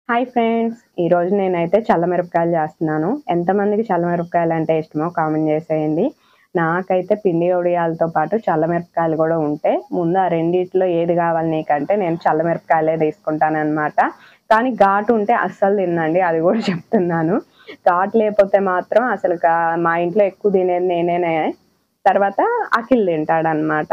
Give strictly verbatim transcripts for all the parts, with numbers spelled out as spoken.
Hi friends! ఈరోజు నేనైతే చల్లమిరపకాయలు చేస్తున్నాను. ఎంతమందికి చల్లమిరపకాయలు అంటే ఇష్టమో కామెంట్ చేసేయండి. నాకైతే పిండి వడియాలతో పాటు చల్లమిరపకాయలు కూడా ఉంటే ముందు ఆ రెండిట్లో ఏది కావాలి నీకంటే నేను చల్లమిరపకాయలే తీసుకుంటానన్నమాట. కానీ ఘాటు ఉంటే అస్సలు తినండి, అది కూడా చెప్తున్నాను. ఘాటు లేకపోతే మాత్రం అసలు మా ఇంట్లో ఎక్కువ తినేది నేనే. తర్వాత అఖిల్ తింటాడనమాట.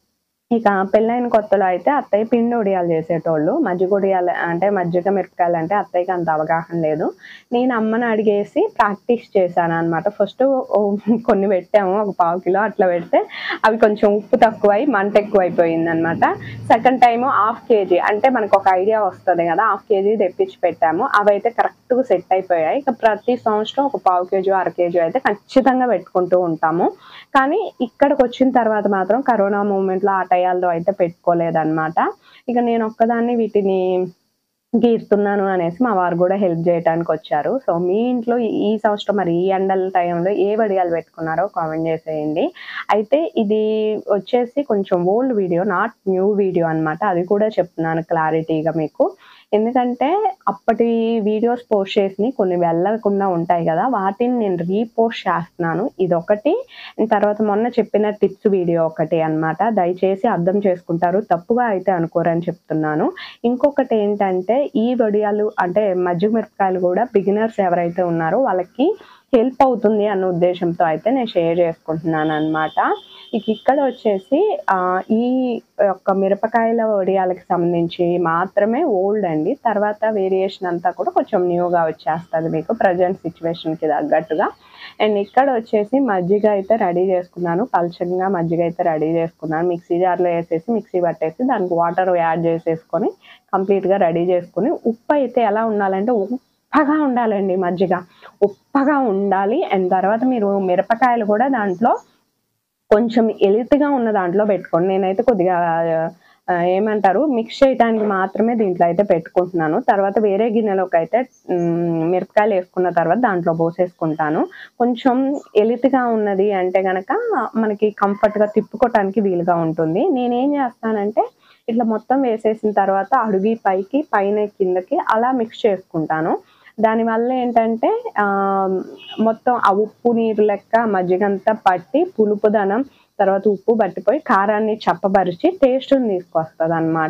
ఇక పెళ్ళైన కొత్తలో అయితే అత్తయ్య పిండి వడియాలు చేసేటోళ్ళు. మజ్జిగ వడియాలు అంటే మజ్జిగ మిరపకాయలు అంటే అత్తయ్యకి అంత అవగాహన లేదు. నేను అమ్మని అడిగేసి ప్రాక్టీస్ చేశాననమాట. ఫస్ట్ కొన్ని పెట్టాము, ఒక పావు కిలో అట్లా పెడితే అవి కొంచెం ఉప్పు తక్కువై మంట ఎక్కువైపోయిందనమాట. సెకండ్ టైము హాఫ్ కేజీ అంటే మనకు ఒక ఐడియా వస్తుంది కదా, హాఫ్ కేజీ తెప్పించి పెట్టాము. అవైతే కరెక్ట్గా సెట్ అయిపోయాయి. ఇక ప్రతి సంవత్సరం ఒక పావు కేజీ అర కేజీ అయితే ఖచ్చితంగా పెట్టుకుంటూ ఉంటాము. కానీ ఇక్కడికి వచ్చిన తర్వాత మాత్రం కరోనా మూమెంట్లో ఆ టయాల్లో అయితే పెట్టుకోలేదన్నమాట. ఇక నేను ఒక్కదాన్ని వీటిని గీరుతున్నాను అనేసి మా వారు కూడా హెల్ప్ చేయడానికి వచ్చారు. సో మీ ఇంట్లో ఈ సంవత్సరం మరి ఈ ఎండల టైంలో ఏ వడియాలు పెట్టుకున్నారో కామెంట్ చేసేయండి. అయితే ఇది వచ్చేసి కొంచెం old video, not new video అనమాట. అది కూడా చెప్తున్నాను క్లారిటీగా మీకు. ఎందుకంటే అప్పటి వీడియోస్ పోస్ట్ చేసి కొన్ని వెళ్ళకుండా ఉంటాయి కదా, వాటిని నేను రీపోస్ట్ చేస్తున్నాను. ఇదొకటి, తర్వాత మొన్న చెప్పిన టిప్స్ వీడియో ఒకటి అనమాట. దయచేసి అర్థం చేసుకుంటారు, తప్పుగా అయితే అనుకోరని చెప్తున్నాను. ఇంకొకటి ఏంటంటే ఈ వడియాలు అంటే మజ్జిగ మిరపకాయలు కూడా బిగినర్స్ ఎవరైతే ఉన్నారో వాళ్ళకి హెల్ప్ అవుతుంది అన్న ఉద్దేశంతో అయితే నేను షేర్ చేసుకుంటున్నాను అనమాట. ఇక ఇక్కడ వచ్చేసి ఈ యొక్క మిరపకాయల వడియాలకు సంబంధించి మాత్రమే ఓల్డ్ అండి. తర్వాత వేరియేషన్ అంతా కూడా కొంచెం న్యూగా వచ్చేస్తుంది మీకు ప్రజెంట్ సిచ్యువేషన్కి తగ్గట్టుగా. అండ్ ఇక్కడ వచ్చేసి మజ్జిగ అయితే రెడీ చేసుకున్నాను, పల్చగా మజ్జిగ అయితే రెడీ చేసుకున్నాను. మిక్సీ జార్లో వేసేసి మిక్సీ పట్టేసి దానికి వాటర్ యాడ్ చేసేసుకొని కంప్లీట్గా రెడీ చేసుకుని, ఉప్పు అయితే ఎలా ఉండాలంటే ఉప్పగా ఉండాలండి, మజ్జిగ ఉప్పగా ఉండాలి. అండ్ తర్వాత మీరు మిరపకాయలు కూడా దాంట్లో కొంచెం ఎలితిగా ఉన్న దాంట్లో పెట్టుకోండి. నేనైతే కొద్దిగా ఏమంటారు మిక్స్ చేయడానికి మాత్రమే దీంట్లో అయితే పెట్టుకుంటున్నాను. తర్వాత వేరే గిన్నెలోకి అయితే మిరపకాయలు వేసుకున్న తర్వాత దాంట్లో పోసేసుకుంటాను. కొంచెం ఎలితిగా ఉన్నది అంటే కనుక మనకి కంఫర్ట్గా తిప్పుకోవటానికి వీలుగా ఉంటుంది. నేనేం చేస్తానంటే ఇట్లా మొత్తం వేసేసిన తర్వాత అడుగు పైకి పైన కిందకి అలా మిక్స్ చేసుకుంటాను. దానివల్ల ఏంటంటే మొత్తం ఆ ఉప్పు నీరు లెక్క మజ్జిగంతా పట్టి పులుపుదనం తర్వాత ఉప్పు పట్టిపోయి కారాన్ని చప్పబరిచి టేస్ట్ని తీసుకొస్తుంది అనమాట.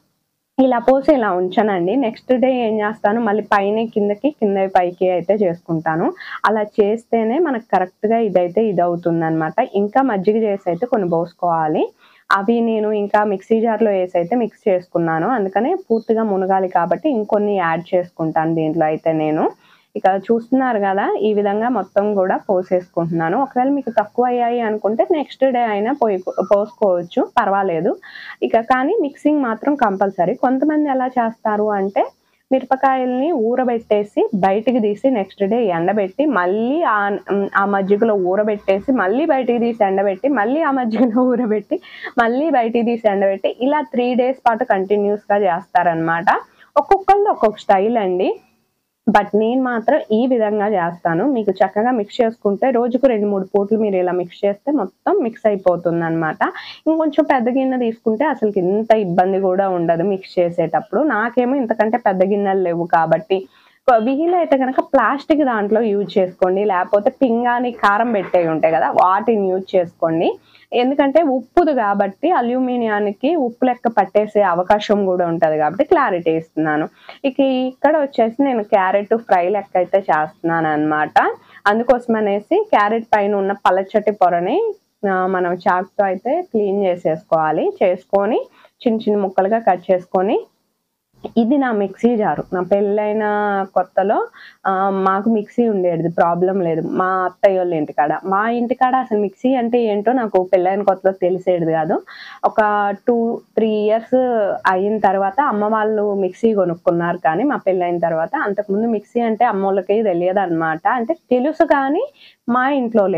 ఇలా పోసి ఇలా ఉంచానండి. నెక్స్ట్ డే ఏం చేస్తాను, మళ్ళీ పైన కిందకి కింద పైకి అయితే చేసుకుంటాను. అలా చేస్తేనే మనకు కరెక్ట్గా ఇదైతే ఇది అవుతుంది అనమాట. ఇంకా మజ్జిగ చేసి అయితే కొన్ని పోసుకోవాలి. అవి నేను ఇంకా మిక్సీ జార్లో వేసి అయితే మిక్స్ చేసుకున్నాను. అందుకనే పూర్తిగా మునగాలి కాబట్టి ఇంకొన్ని యాడ్ చేసుకుంటాను దీంట్లో అయితే నేను. ఇక చూస్తున్నారు కదా, ఈ విధంగా మొత్తం కూడా పోసేసుకుంటున్నాను. ఒకవేళ మీకు తక్కువ అయ్యాయి అనుకుంటే నెక్స్ట్ డే అయినా పోయి పోసుకోవచ్చు, పర్వాలేదు. ఇక కానీ మిక్సింగ్ మాత్రం కంపల్సరీ. కొంతమంది ఎలా చేస్తారు అంటే మిరపకాయల్ని ఊరబెట్టేసి బయటికి తీసి నెక్స్ట్ డే ఎండబెట్టి మళ్ళీ ఆ మజ్జిగలో ఊరబెట్టేసి మళ్ళీ బయటికి తీసి ఎండబెట్టి మళ్ళీ ఆ మజ్జిగలో ఊరబెట్టి మళ్ళీ బయటికి తీసి ఎండబెట్టి ఇలా త్రీ డేస్ పాటు కంటిన్యూస్గా చేస్తారనమాట. ఒక్కొక్కళ్ళు ఒక్కొక్క స్టైల్ అండి. బట్ నేను మాత్రం ఈ విధంగా చేస్తాను. మీకు చక్కగా మిక్స్ చేసుకుంటే రోజుకు రెండు మూడు పూట్లు మీరు ఇలా మిక్స్ చేస్తే మొత్తం మిక్స్ అయిపోతుంది అనమాట. ఇంకొంచెం పెద్ద గిన్నె తీసుకుంటే అసలు ఇంత ఇబ్బంది కూడా ఉండదు మిక్స్ చేసేటప్పుడు. నాకేమో ఇంతకంటే పెద్ద గిన్నెలు లేవు కాబట్టి వీలైతే కనుక ప్లాస్టిక్ దాంట్లో యూజ్ చేసుకోండి, లేకపోతే పింగాని కారం పెట్టేవి ఉంటాయి కదా వాటిని యూజ్ చేసుకోండి. ఎందుకంటే ఉప్పుది కాబట్టి అల్యూమినియానికి ఉప్పు లెక్క పట్టేసే అవకాశం కూడా ఉంటుంది కాబట్టి క్లారిటీ ఇస్తున్నాను. ఇక ఇక్కడ వచ్చేసి నేను క్యారెట్ ఫ్రై లెక్క అయితే చేస్తున్నాను అనమాట. అందుకోసం అనేసి క్యారెట్ పైన ఉన్న పలచటి పొరని మనం చాకుతో అయితే క్లీన్ చేసేసుకోవాలి. చేసుకొని చిన్న చిన్న ముక్కలుగా కట్ చేసుకొని, ఇది నా మిక్సీ జారు. నా పెళ్ళైన కొత్తలో మాకు మిక్సీ ఉండేది, ప్రాబ్లం లేదు. మా అత్తయ్య వాళ్ళ ఇంటికాడ, మా ఇంటికాడ అసలు మిక్సీ అంటే ఏంటో నాకు పెళ్ళైన కొత్తలో తెలిసేది కాదు. ఒక టూ త్రీ ఇయర్స్ అయిన తర్వాత అమ్మ వాళ్ళు మిక్సీ కొనుక్కున్నారు. కానీ మా పెళ్ళైన తర్వాత, అంతకుముందు మిక్సీ అంటే అమ్మ వాళ్ళకి తెలియదు అనమాట. అంటే తెలుసు కానీ మా ఇంట్లో లేదు.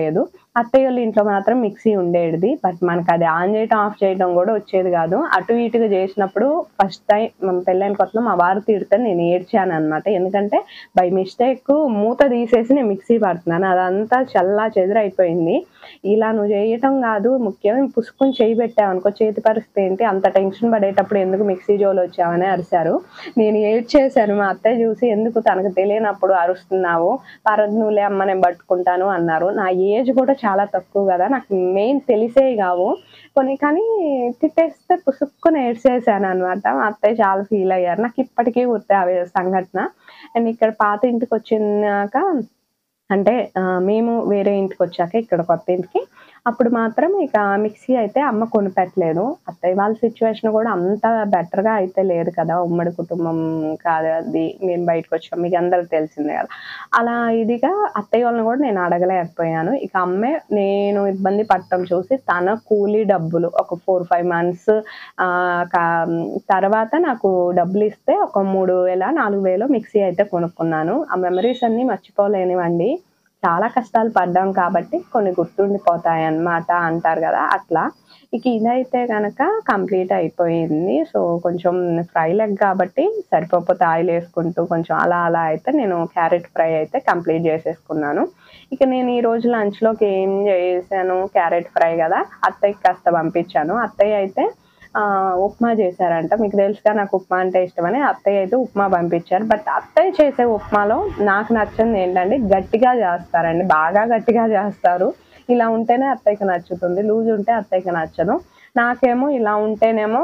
అత్తయ్య వాళ్ళ ఇంట్లో మాత్రం మిక్సీ ఉండేది. బట్ మనకు అది ఆన్ చేయటం, ఆఫ్ చేయటం కూడా వచ్చేది కాదు. అటు ఇటుగా చేసినప్పుడు ఫస్ట్ టైం పెళ్ళైన కొత్తలో మా వారు తిడితే నేను ఏడ్చాననమాట. ఎందుకంటే బై మిస్టేక్ మూత తీసేసి నేను మిక్సీ పడుతున్నాను. అదంతా చల్లా చెదురైపోయింది. ఇలా నువ్వు చేయటం కాదు ముఖ్యం, పుసుక్కుని చేయి పెట్టావనుకో చేతి పరిస్థితి ఏంటి, అంత టెన్షన్ పడేటప్పుడు ఎందుకు మిక్సీ జోలు వచ్చావని అరిశారు. నేను ఏడ్చేశాను. మా అత్తయ్య చూసి ఎందుకు తనకు తెలియనప్పుడు అరుస్తున్నావు, పర్వాలేదు నువ్వులే అమ్మ నేను పట్టుకుంటాను అన్నారు. నా ఏజ్ కూడా చాలా తక్కువ కదా, నాకు మెయిన్ తెలిసేవి కావు కొన్ని, కానీ తిట్టేస్తే పుసుక్కుని ఏడ్చేసాను అనమాట. మా అత్తయ్య చాలా ఫీల్ అయ్యారు. నాకు ఇప్పటికీ గుర్తే ఆ సంఘటన. అండ్ ఇక్కడ పాత ఇంటికి వచ్చినాక అంటే మేము వేరే ఇంటికి వచ్చాక ఇక్కడ కొత్త ఇంటికి అప్పుడు మాత్రం ఇక మిక్సీ అయితే అమ్మ కొనిపెట్టలేదు. అత్తయ్య వాళ్ళ సిచ్యువేషన్ కూడా అంత బెటర్గా అయితే లేదు కదా, ఉమ్మడి కుటుంబం కాదు అది, మేము బయటకు వచ్చాం మీకు అందరికి తెలిసిందే కదా. అలా ఇదిగా అత్తయ్య వాళ్ళని కూడా నేను అడగలేకపోయాను. ఇక అమ్మే నేను ఇబ్బంది పడటం చూసి తన కూలీ డబ్బులు ఒక ఫోర్ ఫైవ్ మంత్స్ తర్వాత నాకు డబ్బులు ఇస్తే ఒక మూడు వేల నాలుగు వేలు మిక్సీ అయితే కొనుక్కున్నాను. ఆ మెమరీస్ అన్ని మర్చిపోలేనివండి. చాలా కష్టాలు పడ్డాం కాబట్టి కొన్ని గుర్తుండిపోతాయి అన్నమాట అంటారు కదా, అట్లా. ఇక ఇదైతే కనుక కంప్లీట్ అయిపోయింది. సో కొంచెం ఫ్రై లెగ్ కాబట్టి సరిపోతే ఆయిల్ వేసుకుంటూ కొంచెం అలా అలా అయితే నేను క్యారెట్ ఫ్రై అయితే కంప్లీట్ చేసేసుకున్నాను. ఇక నేను ఈ రోజు లంచ్లోకి ఏం చేశాను, క్యారెట్ ఫ్రై కదా, అత్తయ్యకి కాస్త పంపించాను. అత్తయ్య అయితే ఉప్మా చేశారంట. మీకు తెలుసుగా నాకు ఉప్మా అంటే ఇష్టమని, అత్తయ్య అయితే ఉప్మా పంపించారు. బట్ అత్తయ్య చేసే ఉప్మాలో నాకు నచ్చింది ఏంటంటే గట్టిగా చేస్తారండి, బాగా గట్టిగా చేస్తారు. ఇలా ఉంటేనే అత్తయ్యకి నచ్చుతుంది, లూజ్ ఉంటే అత్తయ్యకి నచ్చదు. నాకేమో ఇలా ఉంటేనేమో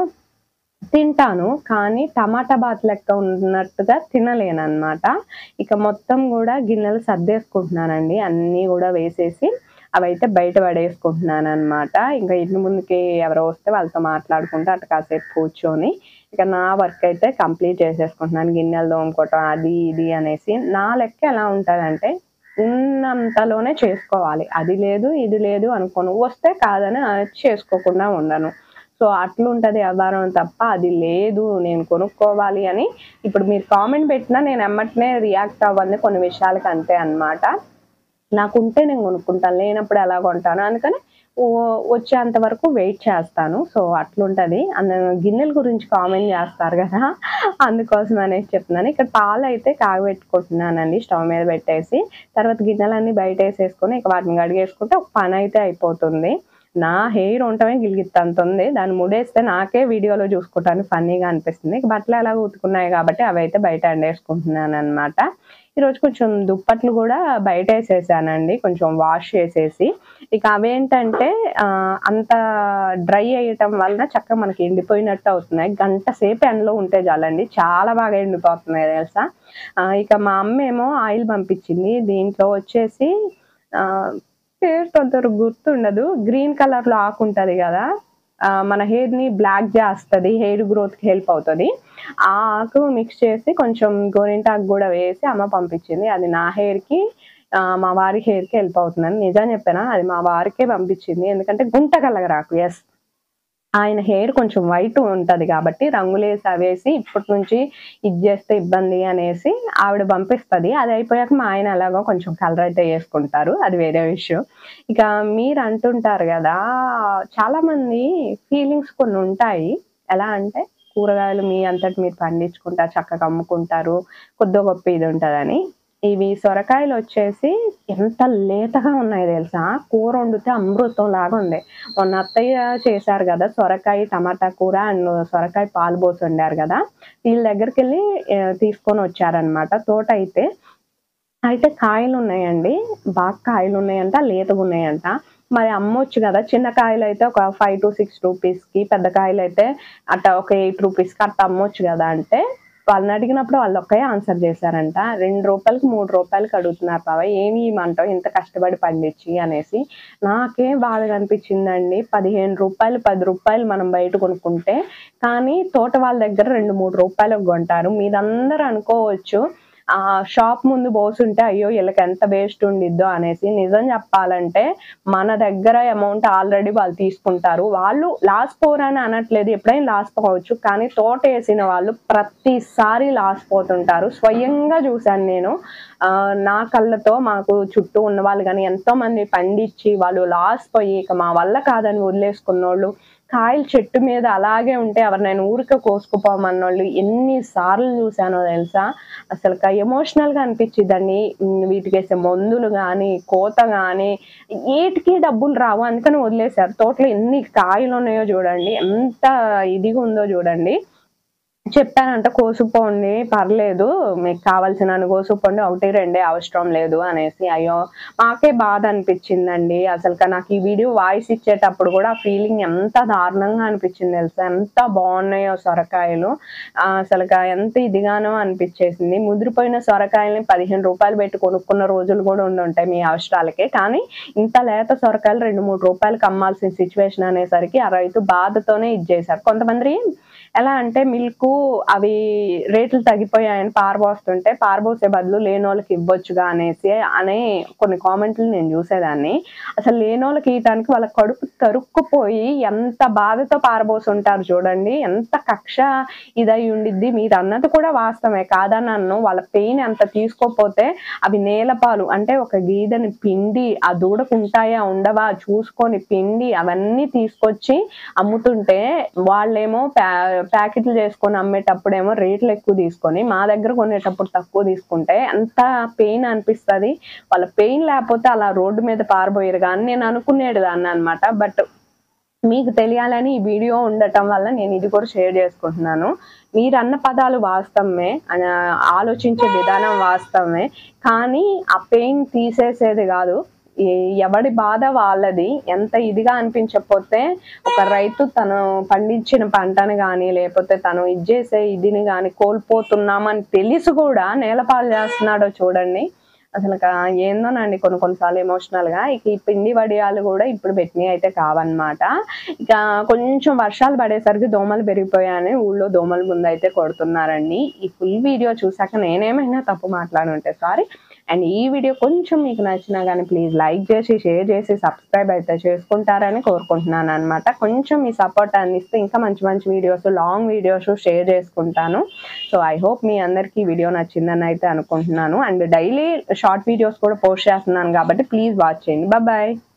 తింటాను, కానీ టమాటా బాత్ లెక్క ఉన్నట్టుగా తినలేను అనమాట. ఇక మొత్తం కూడా గిన్నెలు సర్దేసుకుంటున్నానండి, అన్నీ కూడా వేసేసి అవైతే బయట పడేసుకుంటున్నాను అనమాట. ఇంకా ఇంటి ముందుకి ఎవరో వస్తే వాళ్ళతో మాట్లాడుకుంటూ అటు కాసేపు కూర్చొని ఇక నా వర్క్ అయితే కంప్లీట్ చేసేసుకుంటున్నాను. గిన్నెలు తోముకోవటం అది ఇది అనేసి నా లెక్క ఎలా ఉంటుందంటే ఉన్నంతలోనే చేసుకోవాలి, అది లేదు ఇది లేదు అనుకోను, వస్తే కాదని చేసుకోకుండా ఉండను. సో అట్లుంటది వ్యవహారం తప్ప అది లేదు నేను కొనుక్కోవాలి అని ఇప్పుడు మీరు కామెంట్ పెట్టినా నేను ఎమ్మటనే రియాక్ట్ అవ్వండి కొన్ని విషయాలకి, అంతే అనమాట. నాకుంటే నేను కొనుక్కుంటాను, లేనప్పుడు ఎలా కొంటాను, అందుకని వచ్చేంత వరకు వెయిట్ చేస్తాను. సో అట్లుంటది. అందు గిన్నెల గురించి కామెంట్ చేస్తారు కదా, అందుకోసం అనేసి చెప్తున్నాను. ఇక్కడ పాలు అయితే కాగబెట్టుకుంటున్నానండి స్టవ్ మీద పెట్టేసి, తర్వాత గిన్నెలన్నీ బయట వేసేసుకొని ఇక వాటిని కడిగేసుకుంటే ఒక పని అయితే అయిపోతుంది. నా హెయిర్ ఉండటమే గిలిగిత్తంత ఉంది, దాన్ని ముడేస్తే నాకే వీడియోలో చూసుకుంటాను ఫన్నీగా అనిపిస్తుంది. బట్టలు ఎలా ఉతుకున్నాయి కాబట్టి అవి అయితే బయట ఎండేసుకుంటున్నాను అనమాట. ఈరోజు కొంచెం దుప్పట్లు కూడా బయట వేసేసానండి, కొంచెం వాష్ చేసేసి. ఇక అవేంటంటే అంత డ్రై అయ్యటం వలన చక్కగా మనకి ఎండిపోయినట్టు అవుతున్నాయి. గంట సేపు ఎండలో ఉంటే చాలండి, చాలా బాగా ఎండిపోతున్నాయి తెలుసా. ఇక మా అమ్మ ఏమో ఆయిల్ పంపించింది, దీంట్లో వచ్చేసి పేరు కొంత గుర్తుండదు, గ్రీన్ కలర్ లో ఆకు ఉంటది కదా, మన హెయిర్ ని బ్లాక్ చేస్తుంది, హెయిర్ గ్రోత్ కి హెల్ప్ అవుతుంది. ఆ ఆకు మిక్స్ చేసి కొంచెం గోరింటాకు కూడా వేసి అమ్మ పంపించింది. అది నా హెయిర్ కి మా వారి హెయిర్ కి హెల్ప్ అవుతుందని నిజం చెప్పానా, అది మా వారికే పంపించింది. ఎందుకంటే గుంట కలగరాకు, ఎస్ ఆయన హెయిర్ కొంచెం వైట్ ఉంటది కాబట్టి రంగులేసి అవేసి ఇప్పటి నుంచి ఇది చేస్తే ఇబ్బంది అనేసి ఆవిడ పంపిస్తుంది. అది అయిపోయాక మా ఆయన ఎలాగో కొంచెం కలర్ అయితే వేసుకుంటారు, అది వేరే విషయం. ఇక మీరు అంటుంటారు కదా చాలా మంది ఫీలింగ్స్ కొన్ని ఉంటాయి, ఎలా అంటే కూరగాయలు మీ అంతటి మీరు పండించుకుంటారు, చక్కగా అమ్ముకుంటారు, కొద్ది గొప్ప ఇది ఉంటుందని. ఇవి సొరకాయలు వచ్చేసి ఎంత లేతగా ఉన్నాయి తెలుసా, కూర వండితే అమృతం లాగా ఉంది. మొన్న అత్తయ్య చేశారు కదా సొరకాయ టమాటా కూర అండ్ సొరకాయ పాలు పోసి వండారు కదా, వీళ్ళ దగ్గరికి వెళ్ళి తీసుకొని వచ్చారనమాట. తోట అయితే అయితే కాయలు ఉన్నాయండి, బాగా కాయలు ఉన్నాయంట, లేతగా ఉన్నాయంట. మరి అమ్మొచ్చు కదా, చిన్న కాయలు అయితే ఒక ఫైవ్ టు సిక్స్ రూపీస్ కి, పెద్ద కాయలు అయితే అట్లా ఒక ఎయిట్ రూపీస్ కి అట్లా అమ్మొచ్చు కదా అంటే వాళ్ళని అడిగినప్పుడు వాళ్ళు ఒకే ఆన్సర్ చేశారంట, రెండు రూపాయలకి మూడు రూపాయలకి అడుగుతున్నారు బాబా, ఏమి ఇవ్వమంటావు ఇంత కష్టపడి పండించి అనేసి. నాకేం బాధగా అనిపించిందండి, పదిహేను రూపాయలు పది రూపాయలు మనం బయట కొనుక్కుంటే, కానీ తోట వాళ్ళ దగ్గర రెండు మూడు రూపాయలకు కొంటారు. మీరందరూ అనుకోవచ్చు ఆ షాప్ ముందు పోసుంటే అయ్యో వీళ్ళకి ఎంత వేస్ట్ ఉండిద్దో అనేసి. నిజం చెప్పాలంటే మన దగ్గర అమౌంట్ ఆల్రెడీ వాళ్ళు తీసుకుంటారు. వాళ్ళు లాస్ పోరని అనట్లేదు, ఎప్పుడైనా లాస్ పోవచ్చు, కానీ తోట వేసిన వాళ్ళు ప్రతిసారి లాస్ పోతుంటారు. స్వయంగా చూశాను నేను నా కళ్ళతో. మాకు చుట్టూ ఉన్న వాళ్ళు కానీ ఎంతో మంది పండించి వాళ్ళు లాస్ పోయి ఇక మా వల్ల కాదని వదిలేసుకున్నోళ్ళు, కాయలు చెట్టు మీద అలాగే ఉంటే ఎవరినైనా ఊరికే కోసుకుపోమన్నోళ్ళు ఎన్నిసార్లు చూశానో తెలుసా. అసలు ఎమోషనల్ గా అనిపించిద్దండి. వీటికి వేసే మందులు కానీ కోత కానీ వీటికి డబ్బులు రావు, అందుకని వదిలేశారు. తోటలో ఎన్ని కాయలు ఉన్నాయో చూడండి, ఎంత ఇదిగా ఉందో చూడండి. చెప్పానంట కోసుకుపోండి పర్లేదు, మీకు కావాల్సిన కోసుకుపోండి, ఒకటి రెండే అవసరం లేదు అనేసి. అయ్యో మాకే బాధ అనిపించిందండి. అసలు నాకు ఈ వీడియో వాయిస్ ఇచ్చేటప్పుడు కూడా ఆ ఫీలింగ్ ఎంత దారుణంగా అనిపించింది తెలుసా. ఎంత బాగున్నాయో సొరకాయలు, అసలు ఎంత ఇదిగానో అనిపించేసింది. ముదిరిపోయిన సొరకాయలని పదిహేను రూపాయలు పెట్టి కొనుక్కున్న రోజులు కూడా ఉండి ఉంటాయి మీ అవసరాలకే, కానీ ఇంత లేత సొరకాయలు రెండు మూడు రూపాయలకి అమ్మాల్సిన సిచ్యువేషన్ అనేసరికి ఆ రైతు బాధతోనే ఇచ్చేసారు. కొంతమంది ఎలా అంటే మిల్క్ అవి రేట్లు తగ్గిపోయాయని పారబోస్తుంటే పారబోసే బదులు లేనోళ్ళకి ఇవ్వచ్చుగా అనేసి అనే కొన్ని కామెంట్లు నేను చూసేదాన్ని. అసలు లేనోళ్ళకి ఇవ్వటానికి వాళ్ళ కడుపు తరుక్కుపోయి ఎంత బాధతో పారబోసుంటారు చూడండి, ఎంత కక్ష ఇదై ఉండిద్ది. మీరు అన్నది కూడా వాస్తవమే కాదని అన్ను. వాళ్ళ పెయిన్ అంత తీసుకోపోతే అవి నేలపాలు అంటే ఒక గీదని పిండి ఆ దూడకు ఉంటాయా ఉండవా చూసుకొని పిండి అవన్నీ తీసుకొచ్చి అమ్ముతుంటే వాళ్ళేమో ప్యాకెట్లు చేసుకొని అమ్మేటప్పుడేమో రేట్లు ఎక్కువ తీసుకొని మా దగ్గర కొనేటప్పుడు తక్కువ తీసుకుంటే ఎంత పెయిన్ అనిపిస్తుంది. వాళ్ళ పెయిన్ లేకపోతే అలా రోడ్డు మీద పారబోయారు కానీ నేను అనుకునేది దాన్ని అనమాట. బట్ మీకు తెలియాలని ఈ వీడియో ఉండటం వల్ల నేను ఇది కూడా షేర్ చేసుకుంటున్నాను. మీరు అన్న పదాలు వాస్తవమే, ఆలోచించే విధానం వాస్తవమే, కానీ ఆ పెయిన్ తీసేసేది కాదు. ఎవడి బాధ వాళ్ళది. ఎంత ఇదిగా అనిపించకపోతే ఒక రైతు తను పండించిన పంటను కానీ లేకపోతే తను ఇది చేసే ఇదిని కానీ కోల్పోతున్నామని తెలిసి కూడా నేలపాలు చేస్తున్నాడో చూడండి. అసలు ఏందోనండి కొన్ని కొన్నిసార్లు ఎమోషనల్ గా. ఇక ఈ పిండి వడియాలు కూడా ఇప్పుడు పెట్టినవి అయితే కావన్నమాట. ఇక కొంచెం వర్షాలు పడేసరికి దోమలు పెరిగిపోయాయని ఊళ్ళో దోమల ముందు అయితే కొడుతున్నారండి. ఈ ఫుల్ వీడియో చూసాక నేనేమైనా తప్పు మాట్లాడుంటే సారీ. అండ్ ఈ వీడియో కొంచెం మీకు నచ్చినా కానీ ప్లీజ్ లైక్ చేసి షేర్ చేసి సబ్స్క్రైబ్ అయితే చేసుకుంటారని కోరుకుంటున్నాను అనమాట. కొంచెం మీ సపోర్ట్ అందిస్తే ఇంకా మంచి మంచి వీడియోస్ లాంగ్ వీడియోస్ షేర్ చేసుకుంటాను. సో ఐ హోప్ మీ అందరికీ వీడియో నచ్చిందని అయితే అనుకుంటున్నాను. అండ్ డైలీ షార్ట్ వీడియోస్ కూడా పోస్ట్ చేస్తున్నాను కాబట్టి ప్లీజ్ వాచ్ చేయండి. Bye bye.